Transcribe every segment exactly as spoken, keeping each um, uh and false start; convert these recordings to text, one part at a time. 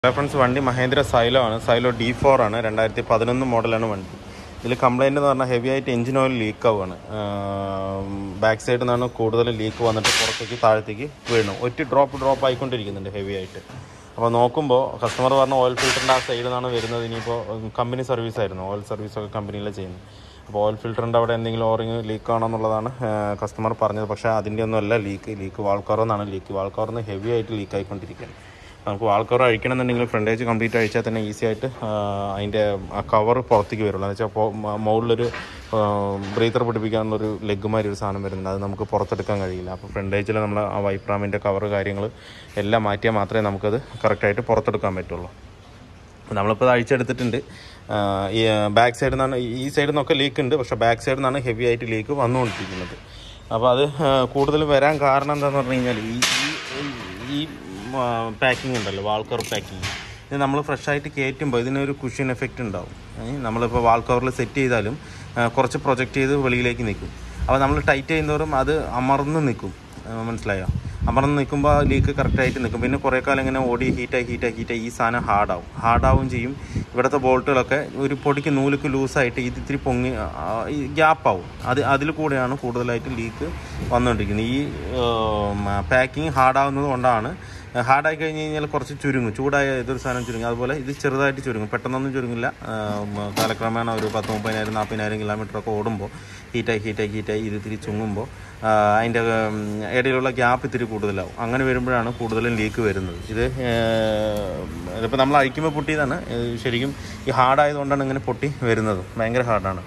Friends, വണ്ടി Mahindra Xylo ആണ്. Xylo D four ആണ്. രണ്ടായിരത്തി പതിനൊന്ന് മോഡലാണ് വണ്ടി. ഇതിൽ കംപ്ലൈൻറ്റ് എന്ന് പറഞ്ഞാൽ ഹെവി ആയിട്ട് എഞ്ചിൻ ഓയിൽ ലീക്ക് ആവുകയാണ്. ബാക്ക് സൈഡിൽ നിന്നാണ് കൂടുതൽ ലീക്ക് വന്നിട്ട് പുറത്തേക്ക് താഴത്തേക്ക് വീണു. ഒറ്റ ഡ്രോപ്പ് ഡ്രോപ്പ് ആയിക്കൊണ്ടിരിക്കുന്നുണ്ട് ഹെവി ആയിട്ട്. അപ്പോൾ നോക്കുമ്പോൾ കസ്റ്റമർ പറഞ്ഞ ഓയിൽ ഫിൽറ്ററിൻ്റെ ആ സൈഡിൽ നിന്നാണ് വരുന്നത്. ഇനിയിപ്പോൾ കമ്പനി സർവീസ് ആയിരുന്നു, ഓയിൽ സർവീസൊക്കെ കമ്പനിയിലെ ചെയ്യുന്നത്. അപ്പോൾ ഓയിൽ ഫിൽറ്ററിൻ്റെ അവിടെ എന്തെങ്കിലും ഓറിങ് ലീക്ക് ആണോ എന്നുള്ളതാണ് കസ്റ്റമർ പറഞ്ഞത്. പക്ഷേ അതിൻ്റെ ഒന്നും അല്ല ലീക്ക്. ലീക്ക് വാൾ കവറിൽ ലീക്ക്. വാൾ കവറിൽ നിന്ന് ഹെവി ആയിട്ട് ലീക്ക് ആയിക്കൊണ്ടിരിക്കുകയാണ്. നമുക്ക് വാൾ കവർ അഴിക്കണമെന്നുണ്ടെങ്കിൽ ഫ്രണ്ടേജ് കംപ്ലീറ്റ് അഴിച്ചാൽ തന്നെ ഈസി ആയിട്ട് അതിൻ്റെ ആ കവർ പുറത്തേക്ക് വരുള്ളൂ. എന്ന് വെച്ചാൽ മുകളിലൊരു ബ്രീത്തർ പിടിപ്പിക്കാനുള്ളൊരു ലെഗുമാരി ഒരു സാധനം വരുന്നുണ്ട്. അത് നമുക്ക് പുറത്തെടുക്കാൻ കഴിയില്ല. അപ്പോൾ ഫ്രണ്ടേജിൽ നമ്മൾ ആ വൈപ്രാമിൻ്റെ കവർ കാര്യങ്ങൾ എല്ലാം മാറ്റിയാൽ മാത്രമേ നമുക്കത് കറക്റ്റായിട്ട് പുറത്തെടുക്കാൻ പറ്റുള്ളൂ. നമ്മളിപ്പോൾ അത് അഴിച്ചെടുത്തിട്ടുണ്ട്. ഈ ബാക്ക് സൈഡിൽ നിന്നാണ്, ഈ സൈഡിൽ നിന്നൊക്കെ ലീക്ക് ഉണ്ട്, പക്ഷേ ബാക്ക് സൈഡിൽ നിന്നാണ് ഹെവി ആയിട്ട് ലീക്ക് വന്നുകൊണ്ടിരിക്കുന്നത്. അപ്പോൾ അത് കൂടുതൽ വരാൻ കാരണം എന്താണെന്ന് പറഞ്ഞു കഴിഞ്ഞാൽ ഈ ഈ പാക്കിംഗ് ഉണ്ടല്ലോ, വാൾ കവർ പാക്കിങ്, ഇത് നമ്മൾ ഫ്രഷായിട്ട് കയറ്റുമ്പോൾ ഇതിനൊരു കുഷ്യൻ എഫക്റ്റ് ഉണ്ടാവും. നമ്മളിപ്പോൾ വാൾ കവറിൽ സെറ്റ് ചെയ്താലും കുറച്ച് പ്രൊജക്റ്റ് ചെയ്ത് വെളിയിലേക്ക് നിൽക്കും. അപ്പോൾ നമ്മൾ ടൈറ്റ് ചെയ്യുന്നതോറും അത് അമർന്ന് നിൽക്കും. മനസ്സിലായോ? അമർന്ന് നിൽക്കുമ്പോൾ ലീക്ക് കറക്റ്റായിട്ട് നിൽക്കും. പിന്നെ കുറേ കാലം ഇങ്ങനെ ഓടി ഹീറ്റായി ഹീറ്റായി ഹീറ്റായി ഈ സാധനം ഹാർഡാവും ഹാർഡാവും ചെയ്യും. ഇവിടുത്തെ ബോൾട്ടുകളൊക്കെ ഒരു പൊടിക്ക് നൂലുക്ക് ലൂസായിട്ട് ഇത് ഇത്തിരി പൊങ്ങി ഗ്യാപ്പാവും. അത് അതിൽ കൂടെയാണ് കൂടുതലായിട്ട് ലീക്ക് വന്നുകൊണ്ടിരിക്കുന്നത്. ഈ പാക്കിങ് ഹാർഡാവുന്നത് കൊണ്ടാണ്. ഹാർഡായി കഴിഞ്ഞ് കഴിഞ്ഞാൽ കുറച്ച് ചുരുങ്ങും. ചൂടായ ഇതൊരു സാധനം ചുരുങ്ങും. അതുപോലെ ഇത് ചെറുതായിട്ട് ചുരുങ്ങും. പെട്ടെന്നൊന്നും ചുരുങ്ങില്ല. കാലക്രമേണ ഒരു പത്ത് മുപ്പതിനായിരം നാൽപ്പതിനായിരം കിലോമീറ്ററൊക്കെ ഓടുമ്പോൾ ഹീറ്റായി ഹീറ്റായി ഹീറ്റായി ഇത് ഇത്തിരി ചുങ്ങുമ്പോൾ അതിൻ്റെ ഇടയിലുള്ള ഗ്യാപ്പ് ഇത്തിരി കൂടുതലാവും. അങ്ങനെ വരുമ്പോഴാണ് കൂടുതലും ലീക്ക് വരുന്നത്. ഇത് ഇതിപ്പോൾ നമ്മൾ അഴിക്കുമ്പോൾ പൊട്ടിയതാണ്. ശരിക്കും ഈ ഹാർഡായതുകൊണ്ടാണ് ഇങ്ങനെ പൊട്ടി വരുന്നത്. ഭയങ്കര ഹാർഡാണ്.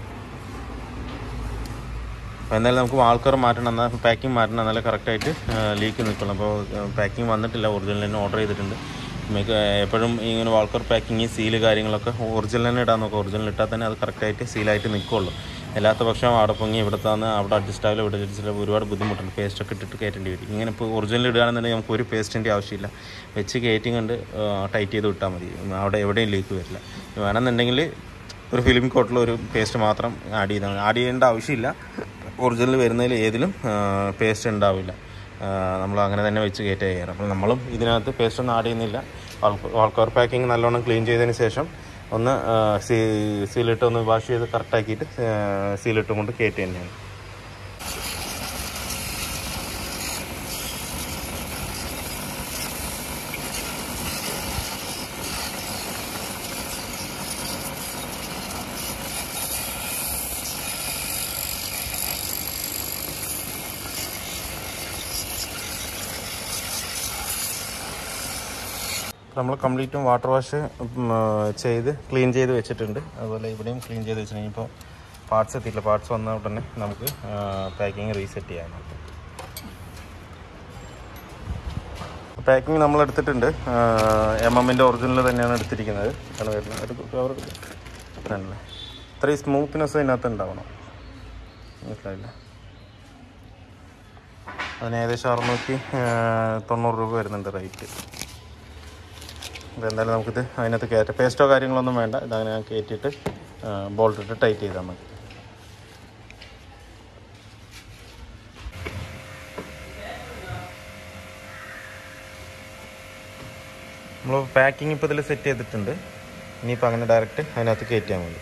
അപ്പോൾ എന്തായാലും നമുക്ക് വാൾ കവർ മാറ്റണം, എന്നാൽ പാക്കിംഗ് മാറ്റണം, എന്നാലേ കറക്റ്റായിട്ട് ലീക്ക് നിൽക്കണം. അപ്പോൾ പാക്കിംഗ് വന്നിട്ടില്ല, ഒറിജിനൽ തന്നെ ഓർഡർ ചെയ്തിട്ടുണ്ട്. നമുക്ക് എപ്പോഴും ഇങ്ങനെ വാൾ കവർ പാക്കിങ് സീല് കാര്യങ്ങളൊക്കെ ഒറിജിനൽ തന്നെ ഇടാൻ നോക്കുക. ഒറിജിനൽ ഇട്ടാൽ തന്നെ അത് കറക്റ്റായിട്ട് സീലായിട്ട് നിൽക്കുള്ളൂ. അല്ലാത്ത പക്ഷം അവിടെ പൊങ്ങി ഇവിടുത്തെ വന്ന് അവിടെ അഡ്ജസ്റ്റ് ആവില്ല, ഇവിടെ അഡ്ജസ്റ്റ് ആവില്ല, ഒരുപാട് ബുദ്ധിമുട്ടുണ്ട്. പേസ്റ്റൊക്കെ ഇട്ടിട്ട് കയറ്റേണ്ടി വരും. ഇങ്ങനെ ഇപ്പോൾ ഒറിജിനൽ ഇടുകയാണെന്നുണ്ടെങ്കിൽ നമുക്ക് ഒരു പേസ്റ്റിൻ്റെ ആവശ്യമില്ല. വെച്ച് കയറ്റി കണ്ട് ടൈറ്റ് ചെയ്ത് വിട്ടാൽ മതി. അവിടെ എവിടെയും ലീക്ക് വരില്ല. വേണമെന്നുണ്ടെങ്കിൽ ഒരു ഫിലിം കോട്ടിൽ ഒരു പേസ്റ്റ് മാത്രം ആഡ് ചെയ്താൽ ആഡ് ചെയ്യേണ്ട ആവശ്യമില്ല. ഒറിജിനൽ വരുന്നതിൽ ഏതിലും പേസ്റ്റ് ഉണ്ടാവില്ല. നമ്മൾ അങ്ങനെ തന്നെ വെച്ച് കയറ്റി ചെയ്യാറ്. അപ്പോൾ നമ്മളും ഇതിനകത്ത് പേസ്റ്റൊന്നും ആഡ് ചെയ്യുന്നില്ല. വാൾ കവർ പാക്കിങ് നല്ലോണം ക്ലീൻ ചെയ്തതിന് ശേഷം ഒന്ന് സീ സീലിട്ട് ഒന്ന് വാഷ് ചെയ്ത് കറക്റ്റാക്കിയിട്ട് സീലിട്ട് കൊണ്ട് കയറ്റി തന്നെയാണ്. നമ്മൾ കംപ്ലീറ്റും വാട്ടർ വാഷ് ചെയ്ത് ക്ലീൻ ചെയ്ത് വെച്ചിട്ടുണ്ട്. അതുപോലെ ഇവിടെയും ക്ലീൻ ചെയ്ത് വെച്ചിട്ടുണ്ടെങ്കിൽ ഇപ്പോൾ പാർട്സ് എത്തിയില്ല. പാർട്സ് വന്ന ഉടനെ നമുക്ക് പാക്കിങ് റീസെറ്റ് ചെയ്യാനായിട്ട്. പാക്കിങ് നമ്മൾ എടുത്തിട്ടുണ്ട്. എം എമ്മിൻ്റെ ഒറിജിനൽ തന്നെയാണ് എടുത്തിരിക്കുന്നത്. ആണ് വരുന്നത്. ഒരു കവർ തന്നെ ഇത്രയും സ്മൂത്ത്നെസ് ഇതിനകത്ത് ഉണ്ടാവണം. മനസ്സിലായില്ല? അതിന് ഏകദേശം അറുന്നൂറ്റി തൊണ്ണൂറ് രൂപ വരുന്നുണ്ട് റേറ്റ്. ഇതെന്തായാലും നമുക്കിത് അതിനകത്ത് കയറ്റാം. പേസ്റ്റോ കാര്യങ്ങളൊന്നും വേണ്ട. ഇതങ്ങനെ കയറ്റിയിട്ട് ബോൾട്ടിട്ട് ടൈറ്റ് ചെയ്താൽ മതി. നമ്മൾ പാക്കിങ് ഇപ്പോൾ ഇതിൽ സെറ്റ് ചെയ്തിട്ടുണ്ട്. ഇനിയിപ്പോൾ അങ്ങനെ ഡയറക്റ്റ് അതിനകത്ത് കയറ്റിയാൽ മതി.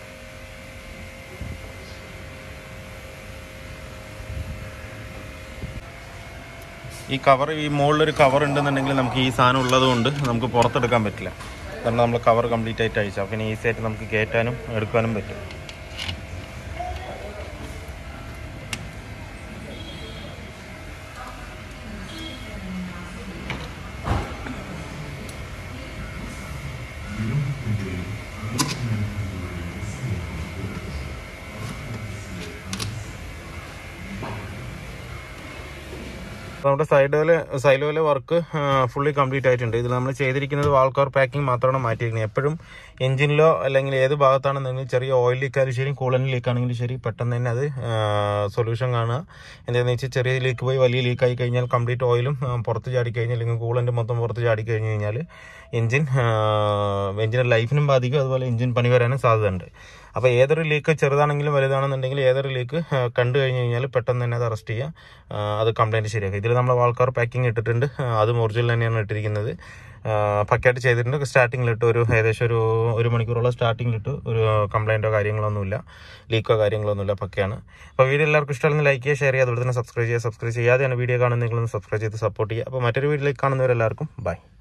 ഈ കവർ, ഈ മുകളിലൊരു കവർ ഉണ്ടെന്നുണ്ടെങ്കിൽ നമുക്ക് ഈ സാധനം ഉള്ളത് കൊണ്ട് നമുക്ക് പുറത്തെടുക്കാൻ പറ്റില്ല. കാരണം നമ്മൾ കവർ കംപ്ലീറ്റ് ആയിട്ട് അഴിച്ചാൽ പിന്നെ ഈസി ആയിട്ട് നമുക്ക് കയറ്റാനും എടുക്കാനും പറ്റും. നമ്മുടെ സൈഡില് സൈലോയിലെ വർക്ക് ഫുള്ളി കംപ്ലീറ്റ് ആയിട്ടുണ്ട്. ഇതിൽ നമ്മൾ ചെയ്തിരിക്കുന്നത് വാൾ കവർ പാക്കിംഗ് മാത്രമാണ് മാറ്റിയിരിക്കുന്നത്. എപ്പോഴും എഞ്ചിനിലോ അല്ലെങ്കിൽ ഏത് ഭാഗത്താണെന്നെങ്കിലും ചെറിയ ഓയിൽ ലീക്കായാലും ശരി, കൂളൻ്റ് ലീക്കാണെങ്കിലും ശരി, പെട്ടെന്ന് തന്നെ അത് സൊല്യൂഷൻ കാണുക. എന്താണെന്ന് വെച്ചാൽ ചെറിയ ലീക്ക് പോയി വലിയ ലീക്കായി കഴിഞ്ഞാൽ കംപ്ലീറ്റ് ഓയിലും പുറത്ത് ചാടിക്കഴിഞ്ഞാൽ അല്ലെങ്കിൽ കൂളൻ്റ് മൊത്തം പുറത്ത് ചാടിക്കഴിഞ്ഞ് കഴിഞ്ഞാൽ എഞ്ചിൻ എഞ്ചിൻ്റെ ലൈഫിനും ബാധിക്കും. അതുപോലെ എഞ്ചിൻ പണി വരാനും സാധ്യതയുണ്ട്. അപ്പോൾ ഏതൊരു ലീക്ക് ചെറുതാണെങ്കിലും വലുതാണെന്നുണ്ടെങ്കിൽ ഏതൊരു ലീക്ക് കണ്ടു കഴിഞ്ഞ് കഴിഞ്ഞാൽ പെട്ടെന്ന് തന്നെ അത് അറസ്റ്റ് ചെയ്യുക, അത് കംപ്ലയിൻറ്റ് ശരിയാക്കുക. ഇതിൽ നമ്മൾ വാൾ കവർ പാക്കിംഗ് ഇട്ടിട്ടുണ്ട്, അതും ഒറിജിനൽ തന്നെയാണ് ഇട്ടിരിക്കുന്നത്. പക്കയായിട്ട് ചെയ്തിട്ടുണ്ട്. സ്റ്റാർട്ടിങ്ങിലിട്ട് ഒരു ഏകദേശം ഒരു ഒരു മണിക്കൂറോളം സ്റ്റാർട്ടിങ്ങിലിട്ട് ഒരു കംപ്ലയിൻറ്റോ കാര്യങ്ങളൊന്നുമില്ല, ലീക്കോ കാര്യങ്ങളൊന്നുമില്ല, പക്കയാണ്. അപ്പോൾ വീഡിയോ എല്ലാവർക്കും ഇഷ്ടമാണെന്ന് ലൈക്ക് ചെയ്യുക, ഷെയർ ചെയ്യുക, അതുപോലെ തന്നെ സബ്സ്ക്രൈബ് ചെയ്യുക. സബ്സ്ക്രൈബ് ചെയ്യാതെയാണ് വീഡിയോ കാണുന്നതെങ്കിലും സബ്സ്ക്രൈബ് ചെയ്ത് സപ്പോർട്ട് ചെയ്യുക. അപ്പോൾ മറ്റൊരു വീഡിയോയിലേക്ക് കാണുന്നവരെല്ലാവർക്കും ബൈ.